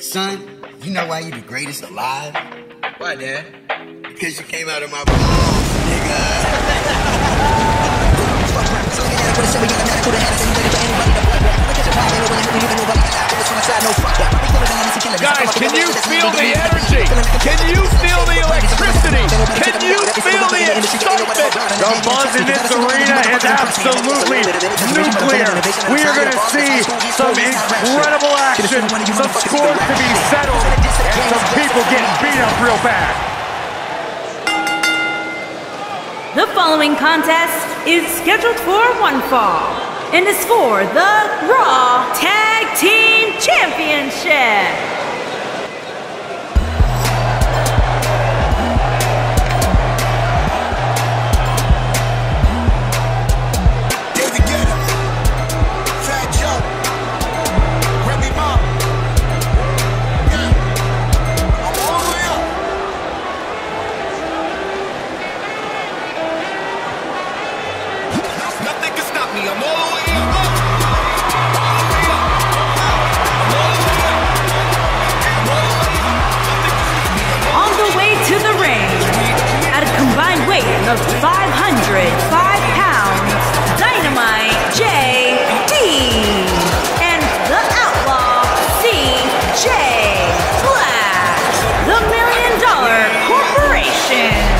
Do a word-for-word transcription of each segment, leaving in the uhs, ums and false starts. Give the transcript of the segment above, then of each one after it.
Son, you know why you the greatest alive? Why, Dad? Because you came out of my balls, nigga. Guys, can you feel the energy? Can you feel the electricity? Can you feel the excitement? The buzz in this arena is absolutely nuclear. We are going to see some incredible action, some scores to be settled, and some people getting beat up real bad. The following contest is scheduled for one fall and is for the Raw Tag Team Championship. Of five hundred five pounds, Dynamite J D and the Outlaw C J Black, the Million Dollar Corporation.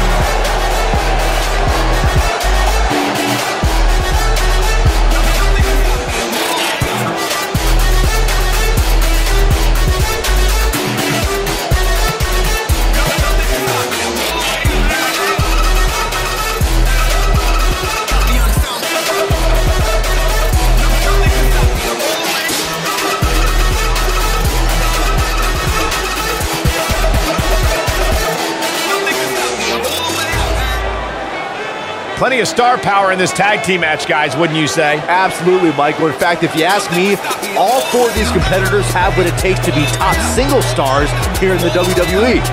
Plenty of star power in this tag team match, guys, wouldn't you say? Absolutely, Michael. In fact, if you ask me, all four of these competitors have what it takes to be top single stars here in the W W E.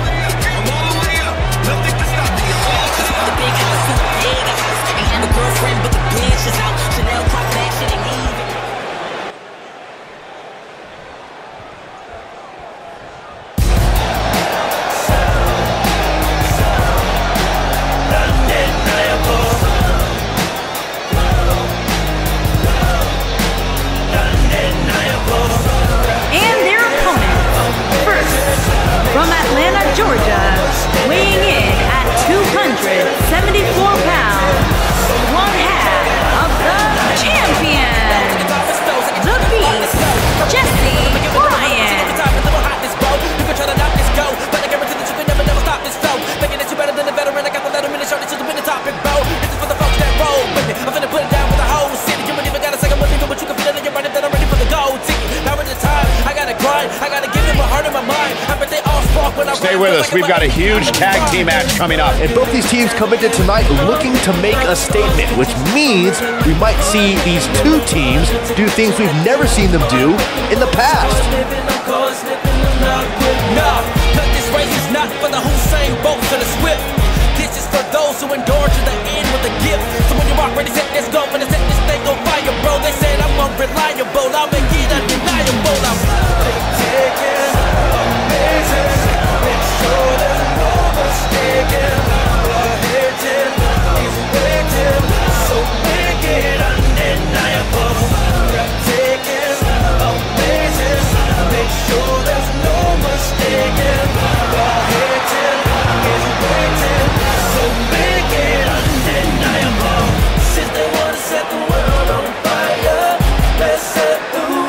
Stay with us. We've got a huge tag team match coming up. And both these teams come into tonight looking to make a statement, which means we might see these two teams do things we've never seen them do in the past. This race is not for the Hussein Bolts or the Swift. This is for those who endure to the end with a gift. So when you walk ready, set this go, when I set this thing on fire, bro. They said I'm unreliable, I'll make it undeniable. I'm taking amazing. Make sure there's no mistaking. The hitting is waiting, so make it undeniable. Taking amazing. Make sure there's no mistaking. The hitting is waiting, so make it undeniable. Since they wanna set the world on fire, let's set the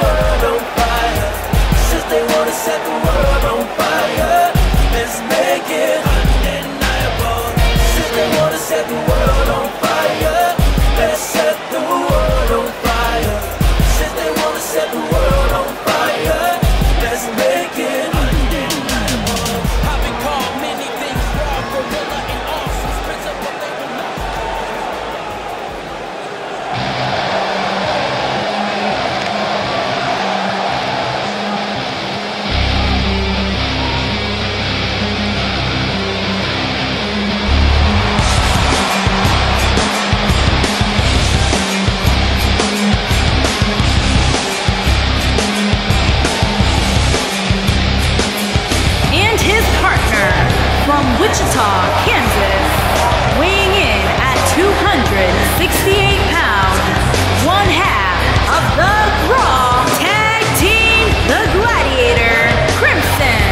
Wichita, Kansas, weighing in at two hundred sixty-eight pounds, one half of the Raw Tag Team, the Gladiator, Crimson.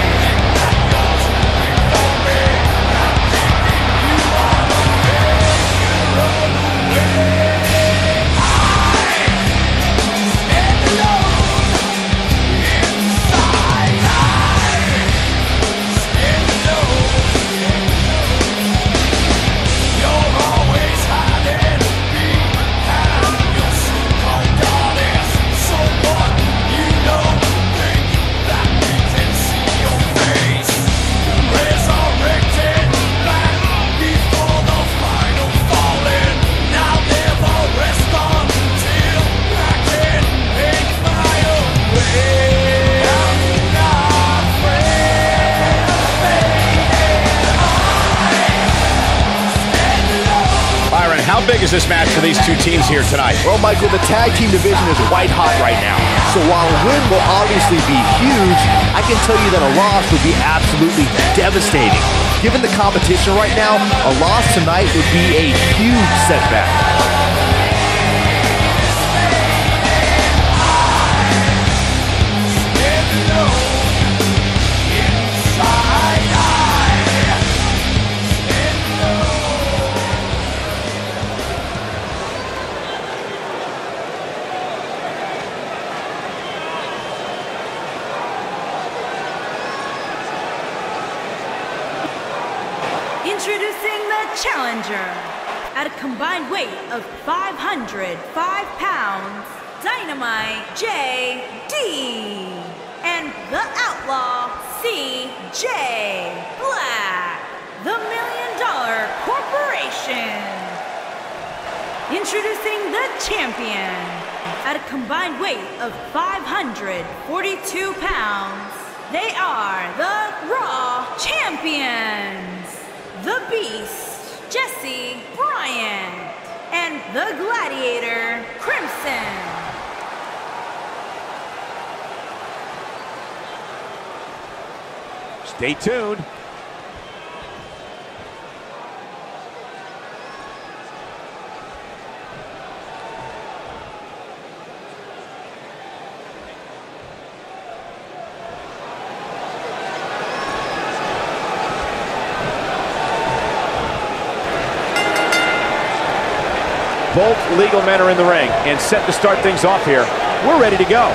How big is this match for these two teams here tonight? Well, Michael, the tag team division is white hot right now. So while a win will obviously be huge, I can tell you that a loss would be absolutely devastating. Given the competition right now, a loss tonight would be a huge setback. Introducing the challenger, at a combined weight of five hundred five pounds, Dynamite J D, and the Outlaw C J Black, the Million Dollar Corporation. Introducing the champion, at a combined weight of five hundred forty-two pounds, they are the Raw Champions, the Beast, Jesse Bryant, and the Gladiator, Crimson. Stay tuned. Both legal men are in the ring and set to start things off here. We're ready to go.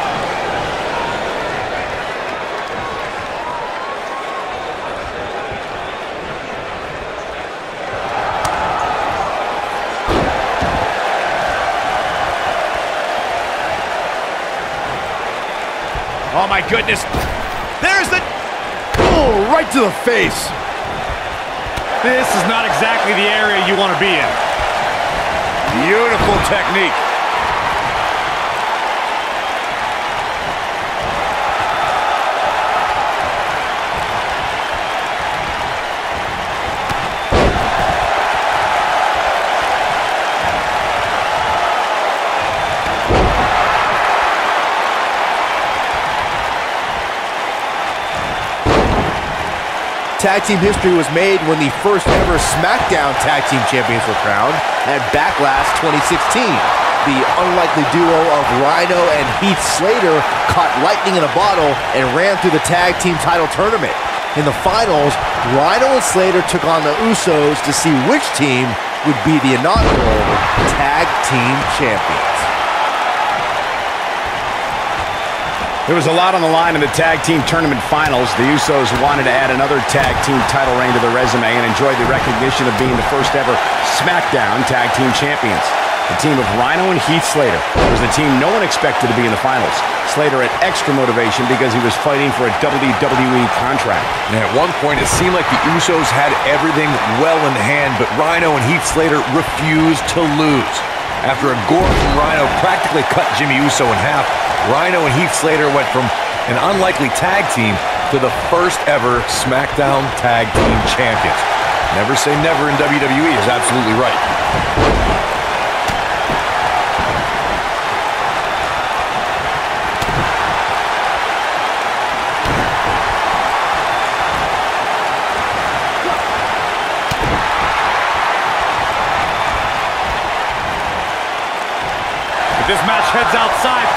Oh my goodness. There's the... Oh, right to the face. This is not exactly the area you want to be in. Beautiful technique. Tag team history was made when the first ever SmackDown Tag Team Champions were crowned at Backlash twenty sixteen. The unlikely duo of Rhino and Heath Slater caught lightning in a bottle and ran through the tag team title tournament. In the finals, Rhino and Slater took on the Usos to see which team would be the inaugural Tag Team Champions. There was a lot on the line in the Tag Team Tournament Finals. The Usos wanted to add another Tag Team title reign to their resume and enjoyed the recognition of being the first ever SmackDown Tag Team Champions. The team of Rhino and Heath Slater was the team no one expected to be in the finals. Slater had extra motivation because he was fighting for a W W E contract. And at one point, it seemed like the Usos had everything well in hand, but Rhino and Heath Slater refused to lose. After a gore from Rhino practically cut Jimmy Uso in half, Rhino and Heath Slater went from an unlikely tag team to the first ever SmackDown Tag Team Champions. Never say never in W W E is absolutely right.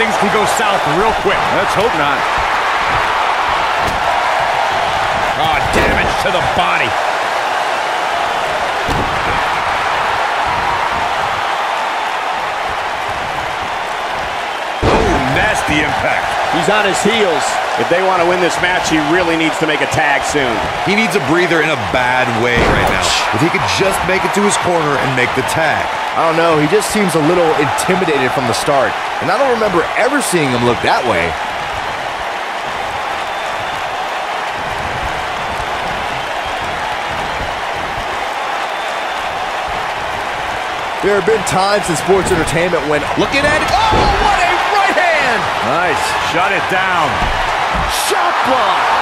things can go south real quick. Let's hope not. Oh, damage to the body. Oh, nasty impact. He's on his heels. If they want to win this match, he really needs to make a tag soon. He needs a breather in a bad way right now. If he could just make it to his corner and make the tag. I don't know, he just seems a little intimidated from the start, and I don't remember ever seeing him look that way. There have been times in sports entertainment when looking at it. Oh, what a right hand! Nice. Shut it down. Shot block!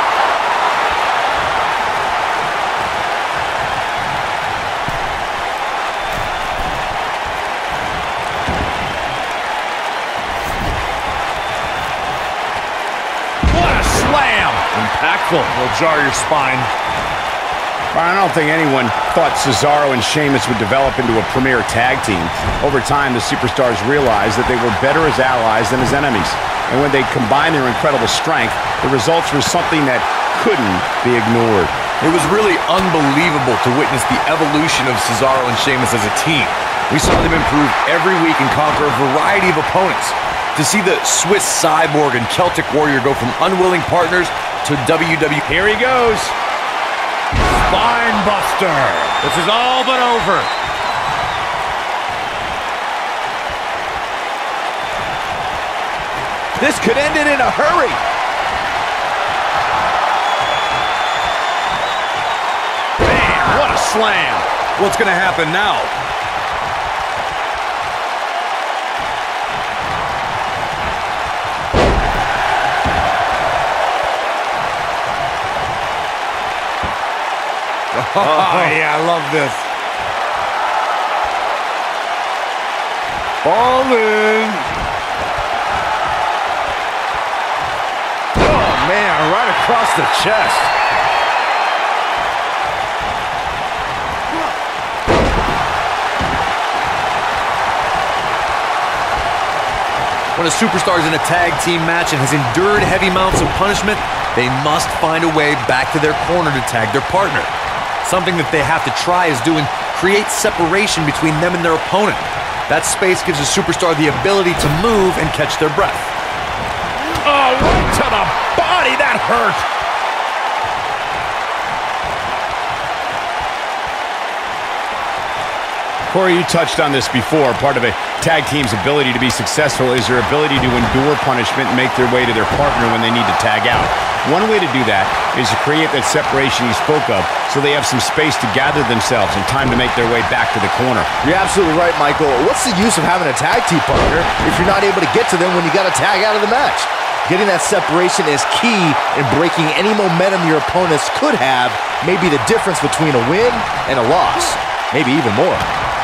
What a slam! Impactful. Will jar your spine. I don't think anyone thought Cesaro and Sheamus would develop into a premier tag team. Over time, the superstars realized that they were better as allies than as enemies. And when they combined their incredible strength, the results were something that couldn't be ignored. It was really unbelievable to witness the evolution of Cesaro and Sheamus as a team. We saw them improve every week and conquer a variety of opponents. To see the Swiss Cyborg and Celtic Warrior go from unwilling partners to W W E. Here he goes. Spine buster. This is all but over. This could end it in a hurry. Man, what a slam. What's going to happen now? Oh, yeah, I love this. Falling. Oh, man, right across the chest. When a superstar is in a tag team match and has endured heavy amounts of punishment, they must find a way back to their corner to tag their partner. Something that they have to try is doing create separation between them and their opponent. That space gives a superstar the ability to move and catch their breath. Oh, right to the body. That hurt. Corey, you touched on this before. Part of a tag team's ability to be successful is their ability to endure punishment and make their way to their partner when they need to tag out. One way to do that is to create that separation you spoke of so they have some space to gather themselves and time to make their way back to the corner. You're absolutely right, Michael. What's the use of having a tag team partner if you're not able to get to them when you got to tag out of the match? Getting that separation is key in breaking any momentum your opponents could have, maybe the difference between a win and a loss, maybe even more.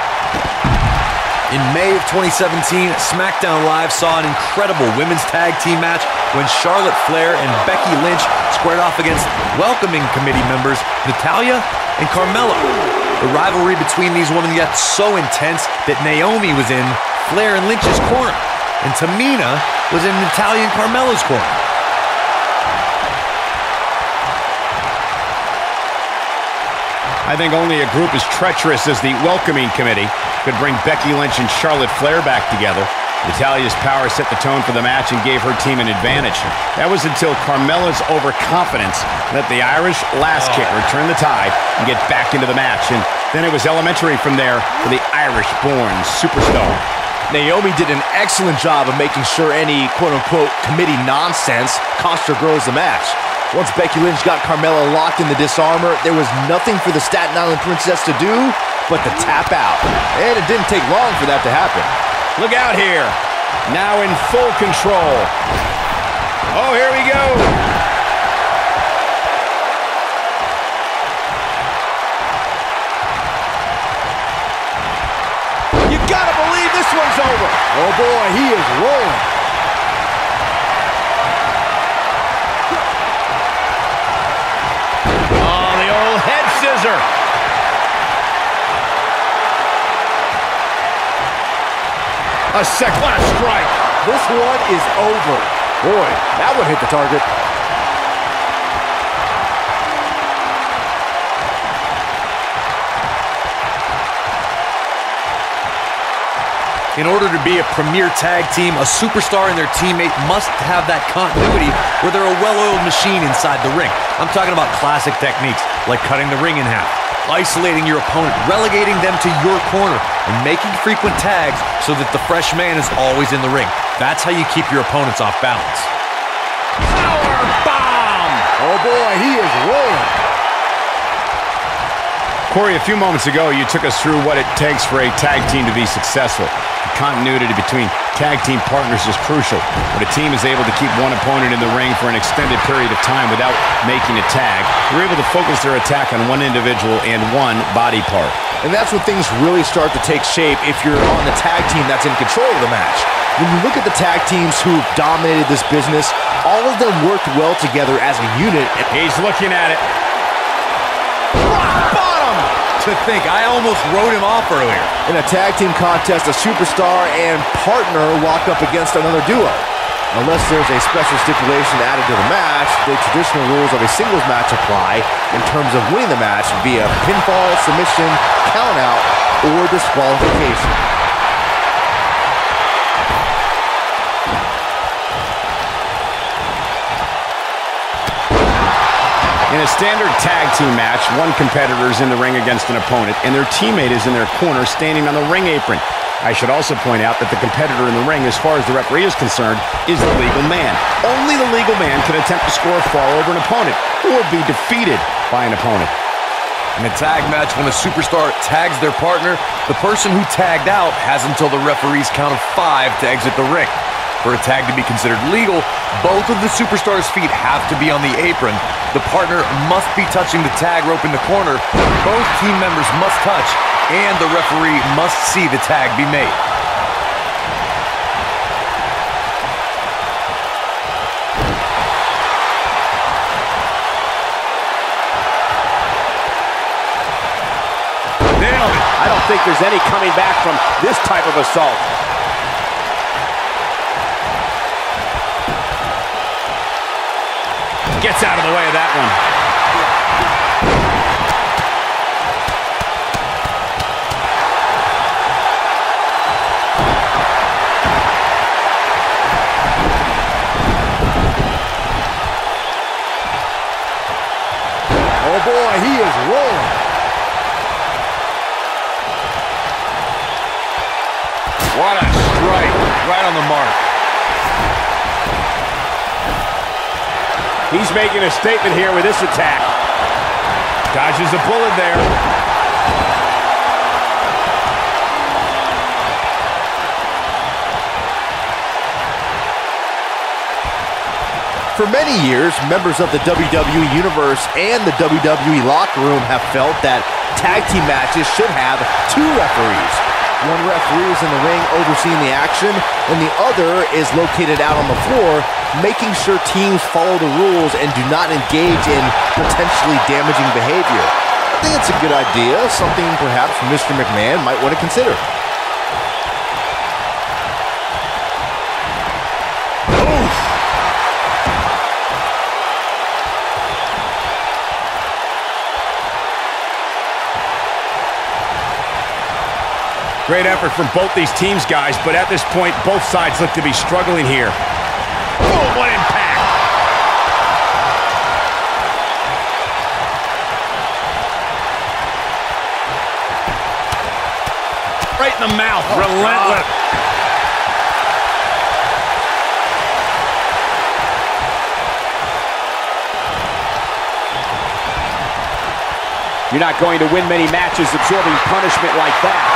In May of twenty seventeen, SmackDown Live saw an incredible women's tag team match when Charlotte Flair and Becky Lynch squared off against welcoming committee members Natalya and Carmella. The rivalry between these women got so intense that Naomi was in Flair and Lynch's corner, and Tamina was in Natalya and Carmella's corner. I think only a group as treacherous as the welcoming committee could bring Becky Lynch and Charlotte Flair back together. Natalya's power set the tone for the match and gave her team an advantage. That was until Carmella's overconfidence let the Irish last kick return the tide and get back into the match. And then it was elementary from there for the Irish-born superstar. Naomi did an excellent job of making sure any quote-unquote committee nonsense cost her girls the match. Once Becky Lynch got Carmella locked in the disarmor, there was nothing for the Staten Island Princess to do but to tap out. And it didn't take long for that to happen. Look out here. Now in full control. Oh, here we go. You gotta believe this one's over. Oh boy, he is rolling. Oh, the old head scissor. A sec, what a strike. this one is over. Boy, that one hit the target. In order to be a premier tag team, a superstar and their teammate must have that continuity where they're a well-oiled machine inside the ring. I'm talking about classic techniques like cutting the ring in half, isolating your opponent, relegating them to your corner, and making frequent tags so that the fresh man is always in the ring. That's how you keep your opponents off balance. Power bomb! Oh boy, he is rolling. Corey, a few moments ago, you took us through what it takes for a tag team to be successful. The continuity between tag team partners is crucial. When a team is able to keep one opponent in the ring for an extended period of time without making a tag, they're able to focus their attack on one individual and one body part. And that's when things really start to take shape if you're on the tag team that's in control of the match. When you look at the tag teams who've dominated this business, all of them worked well together as a unit. He's looking at it. To think, I almost wrote him off earlier. In a tag team contest, a superstar and partner lock up against another duo. Unless there's a special stipulation added to the match, the traditional rules of a singles match apply in terms of winning the match via pinfall, submission, countout, or disqualification. In a standard tag team match, one competitor is in the ring against an opponent, and their teammate is in their corner standing on the ring apron. I should also point out that the competitor in the ring, as far as the referee is concerned, is the legal man. Only the legal man can attempt to score a fall over an opponent or be defeated by an opponent. In a tag match, when a superstar tags their partner, the person who tagged out has until the referee's count of five to exit the ring. For a tag to be considered legal, both of the superstars' feet have to be on the apron. The partner must be touching the tag rope in the corner. Both team members must touch, and the referee must see the tag be made. Nailed it. I don't think there's any coming back from this type of assault. Gets out of the way of that one. Oh boy, he is rolling. What a strike. Right on the mark. He's making a statement here with this attack. Dodges a bullet there. For many years, members of the W W E Universe and the W W E locker room have felt that tag team matches should have two referees. One referee is in the ring overseeing the action, and the other is located out on the floor, making sure teams follow the rules and do not engage in potentially damaging behavior. I think it's a good idea, something perhaps Mister McMahon might want to consider. Great effort from both these teams, guys, but at this point, both sides look to be struggling here. Oh, what impact! Right in the mouth, oh, relentless. God. You're not going to win many matches absorbing punishment like that.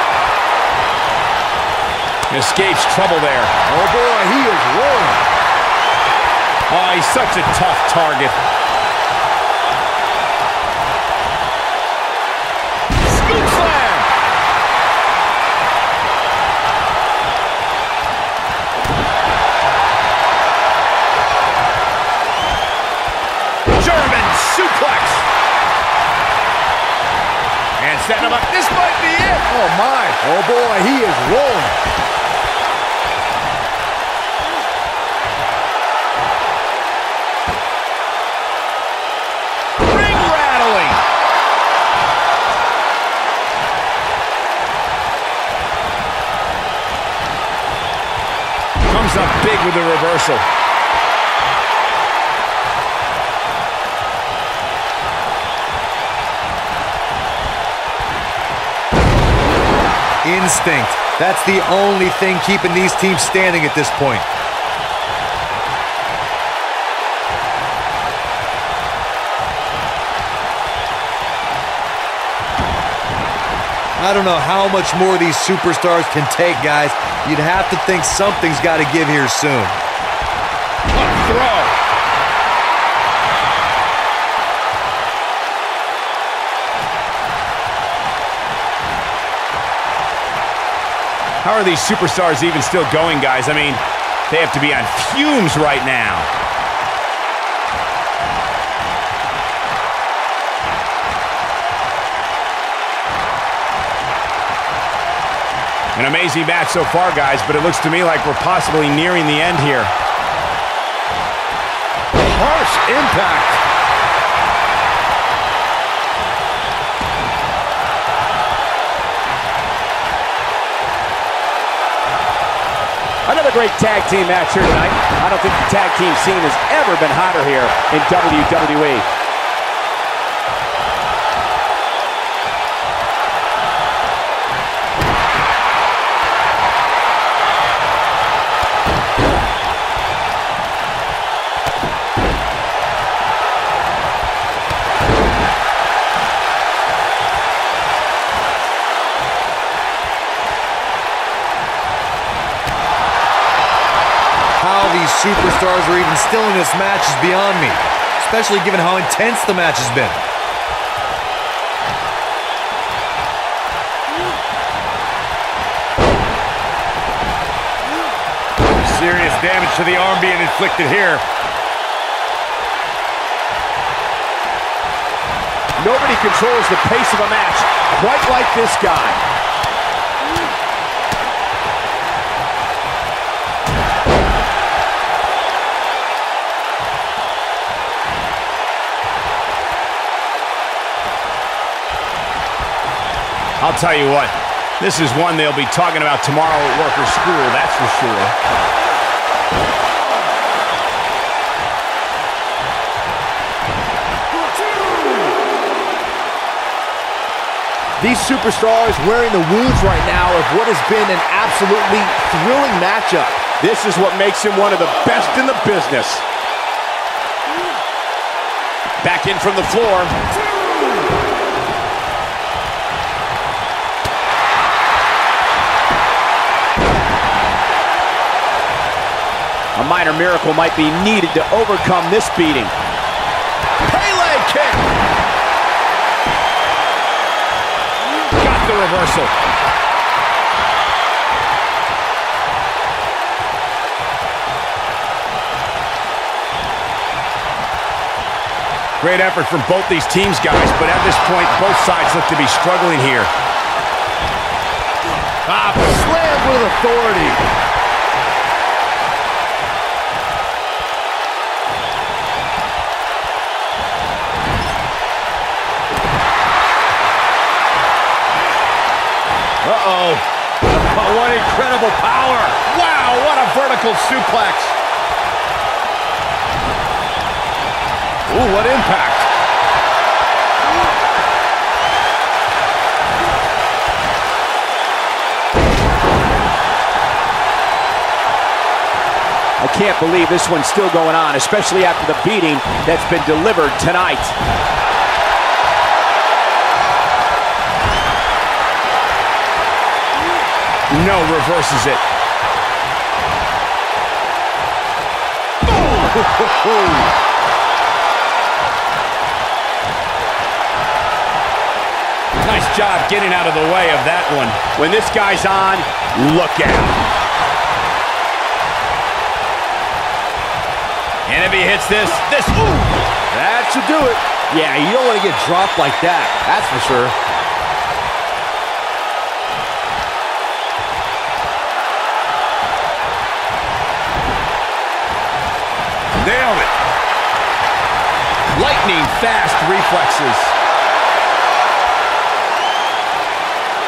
Escapes trouble there. Oh boy, he is rolling. Oh, he's such a tough target. Scoop slam! German suplex! And setting him up. This might be it. Oh my. Oh boy, he is rolling. with the reversal. Instinct. That's the only thing keeping these teams standing at this point. I don't know how much more these superstars can take, guys. You'd have to think something's got to give here soon. What throw! How are these superstars even still going, guys? I mean, they have to be on fumes right now. An amazing match so far, guys, but it looks to me like we're possibly nearing the end here. Harsh impact. Another great tag team match here tonight. I don't think the tag team scene has ever been hotter here in W W E. How these superstars are even still in this match is beyond me, especially given how intense the match has been. Serious damage to the arm being inflicted here. Nobody controls the pace of a match quite like this guy. I'll tell you what, this is one they'll be talking about tomorrow at work or school, that's for sure. These superstars wearing the wounds right now of what has been an absolutely thrilling matchup. This is what makes him one of the best in the business. Back in from the floor. A minor miracle might be needed to overcome this beating. Pele kick. Got the reversal. Great effort from both these teams, guys, but at this point, both sides look to be struggling here. Ah, slammed with authority. Uh-oh. Oh, what incredible power. Wow, what a vertical suplex. Ooh, what impact. I can't believe this one's still going on, especially after the beating that's been delivered tonight. No, reverses it. Nice job getting out of the way of that one. When this guy's on, look out. And if he hits this, this, ooh! That should do it. Yeah, you don't want to get dropped like that, that's for sure. Nailed it. Lightning fast reflexes.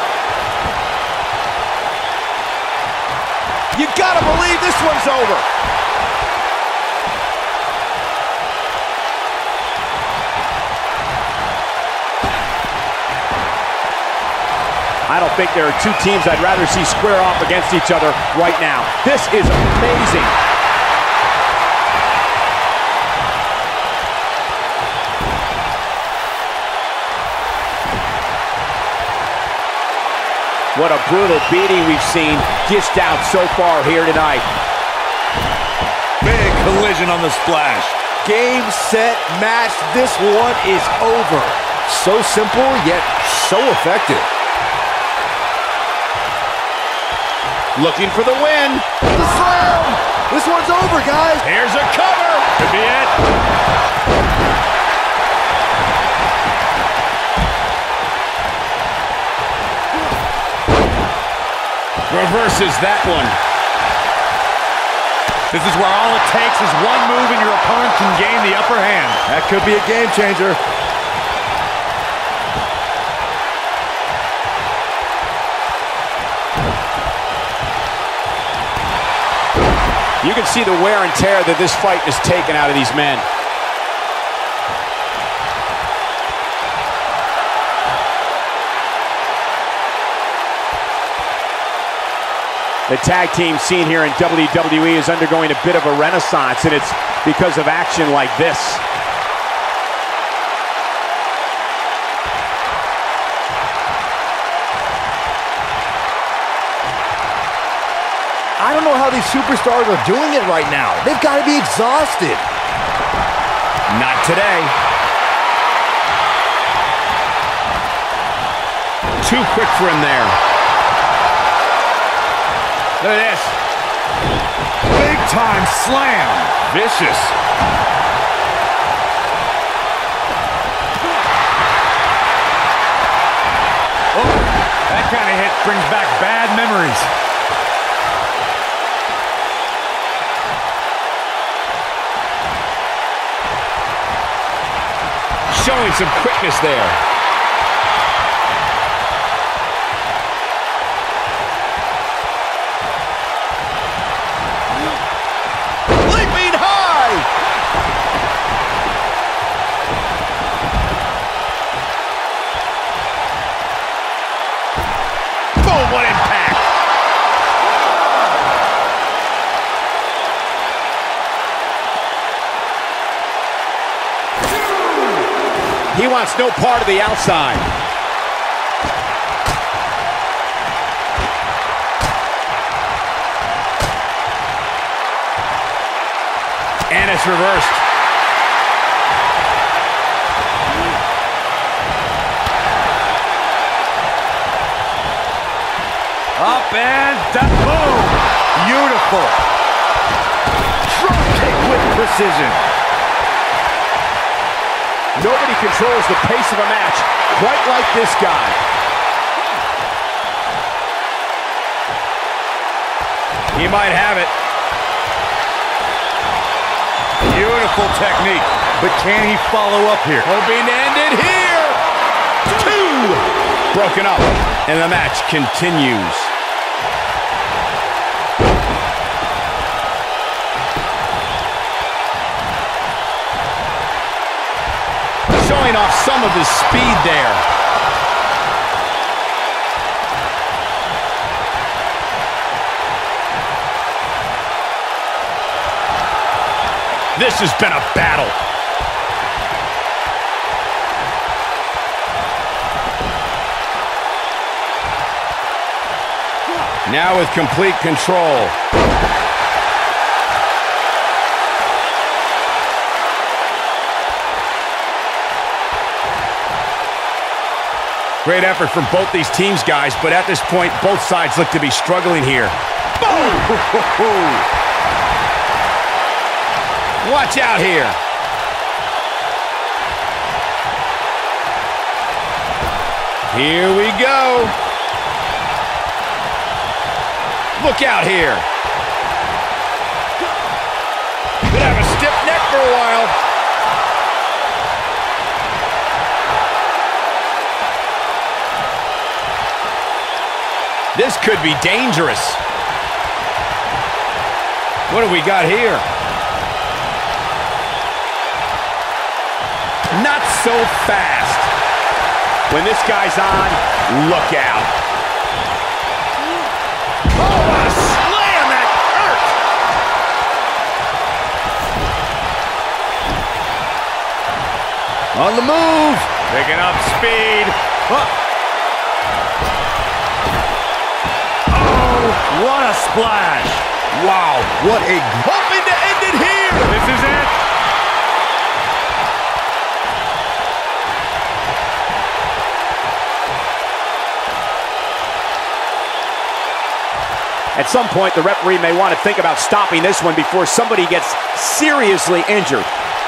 You gotta believe this one's over. I don't think there are two teams I'd rather see square off against each other right now. This is amazing. What a brutal beating we've seen dished out so far here tonight. Big collision on the splash. Game, set, match. This one is over. So simple, yet so effective. Looking for the win. The slam! This one's over, guys. Here's a cover. Could be it. Reverses that one. This is where all it takes is one move and your opponent can gain the upper hand. That could be a game changer. You can see the wear and tear that this fight has taken out of these men. The tag team scene here in W W E is undergoing a bit of a renaissance, and it's because of action like this. I don't know how these superstars are doing it right now. They've got to be exhausted. Not today. Too quick for him there. Look at this. Big time slam. Vicious. Oh, that kind of hit brings back bad memories. Showing some quickness there. Leaping high! Boom, what impact! He wants no part of the outside. And it's reversed. Up and down. Boom. Beautiful. Drop kick with precision. Nobody controls the pace of a match quite like this guy. He might have it. Beautiful technique. But can he follow up here? Hoping to end it here. Two. Broken up. And the match continues. Showing off some of his speed there. This has been a battle. Now with complete control. Great effort from both these teams, guys, but at this point, both sides look to be struggling here. Boom! Watch out here. Here we go. Look out here. Could have a stiff neck for a while. This could be dangerous. What do we got here? Not so fast. When this guy's on, look out. what a slam! That hurt! On the move. Picking up speed. Huh. Oh, what a splash! Wow, what a... Hoping to end it here! This is it. At some point, the referee may want to think about stopping this one before somebody gets seriously injured.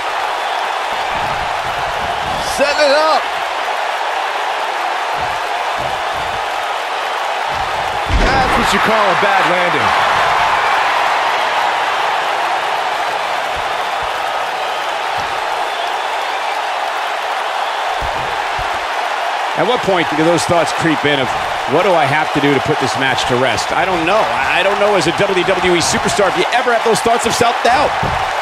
Set it up. That's what you call a bad landing. At what point do those thoughts creep in of, what do I have to do to put this match to rest? I don't know. I don't know as a W W E superstar if you ever have those thoughts of self-doubt.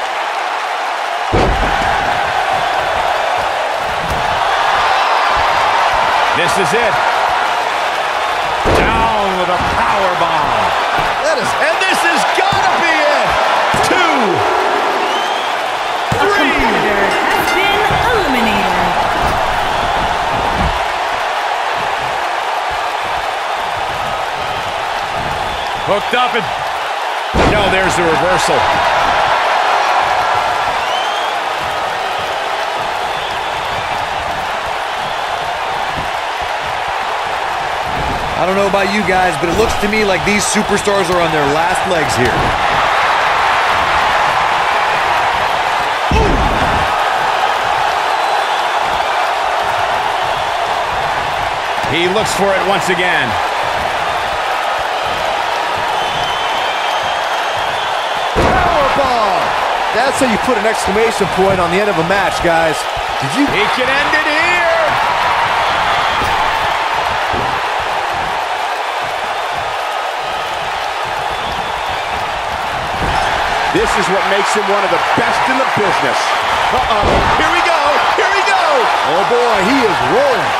This is it. Down with a power bomb. That is, And this has got to be it! Two! A competitor has been eliminated. Hooked up and... No, there's the reversal. I don't know about you guys, but it looks to me like these superstars are on their last legs here. He looks for it once again. powerbomb. That's how you put an exclamation point on the end of a match, guys. Did you? He can end it here. This is what makes him one of the best in the business. Uh-oh. Here we go. Here we go. Oh, boy, he is rolling.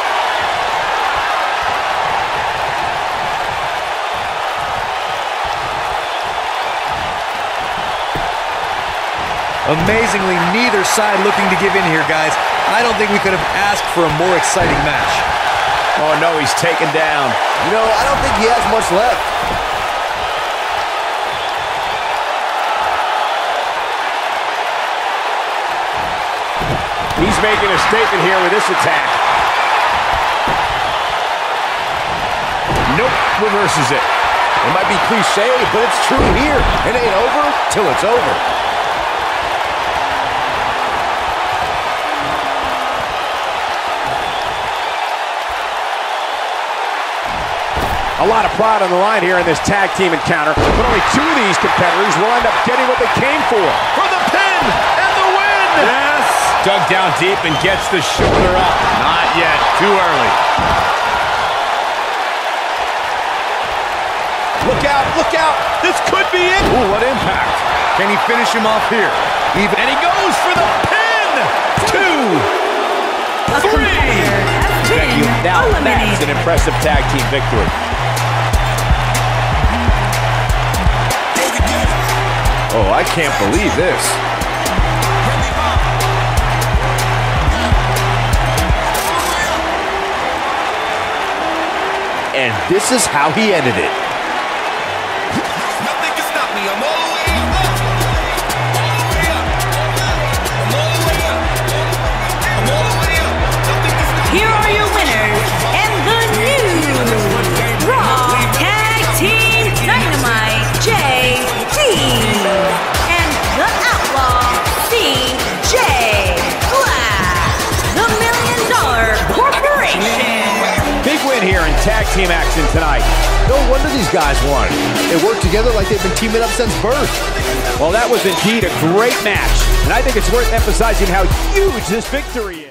Amazingly, neither side looking to give in here, guys. I don't think we could have asked for a more exciting match. Oh, no, he's taken down. You know, I don't think he has much left. He's making a statement here with this attack. Nope, reverses it. It might be cliche, but it's true here. It ain't over till it's over. A lot of pride on the line here in this tag team encounter, but only two of these competitors will end up getting what they came for. For the pin and the win! Yes! Dug down deep and gets the shoulder up. Not yet. Too early. Look out, look out! This could be it! Ooh, what impact. Can he finish him off here? Even and he goes for the pin! Two! A Three! competitor has been Now that's an eliminated. impressive tag team victory. Oh, I can't believe this. And this is how he ended it. Nothing can stop me. I'm all the way up. All the way up. I'm all the way up. I'm all the way up. Nothing can stop me. Here are your winners and the new Raw Tag Team Dynamite J D and the Outlaw C J Black, the Million Dollar Corporation. Big win here in tag team action tonight. No wonder these guys won. They work together like they've been teaming up since birth. Well, that was indeed a great match, and I think it's worth emphasizing how huge this victory is.